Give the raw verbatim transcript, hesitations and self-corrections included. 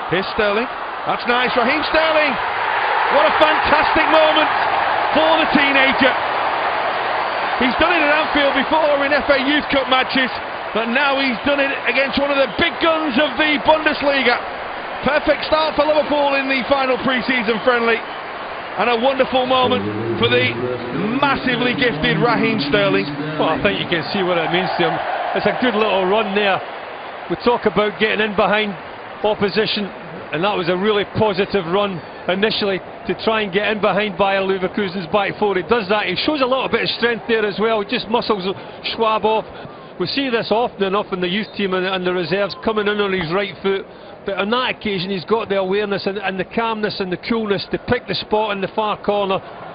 Here's Sterling. That's nice. Raheem Sterling. What a fantastic moment for the teenager. He's done it at Anfield before in F A Youth Cup matches, but now he's done it against one of the big guns of the Bundesliga. Perfect start for Liverpool in the final pre-season friendly, and a wonderful moment for the massively gifted Raheem Sterling. Well, I think you can see what it means to him. It's a good little run there. We talk about getting in behind opposition, and that was a really positive run initially to try and get in behind Bayer Leverkusen's back four. He does that, he shows a little bit of strength there as well, he just muscles Schwab off. We see this often enough in the youth team and, and the reserves, coming in on his right foot, but on that occasion he's got the awareness and, and the calmness and the coolness to pick the spot in the far corner